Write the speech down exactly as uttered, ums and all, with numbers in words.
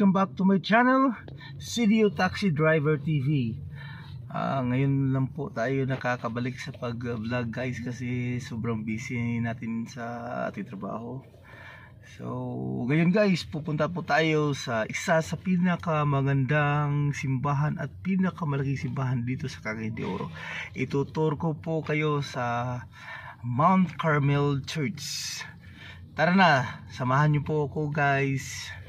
welcome back to my channel, C D O Taxi Driver T V. uh, Ngayon lang po tayo nakakabalik sa pag-vlog guys, kasi sobrang busy natin sa ating trabaho. So ngayon guys, pupunta po tayo sa isa sa pinakamagandang simbahan at pinakamalaking simbahan dito sa Cagayan de Oro. Itutur ko po kayo sa Mount Carmel Church. Tara na, samahan niyo po ako guys.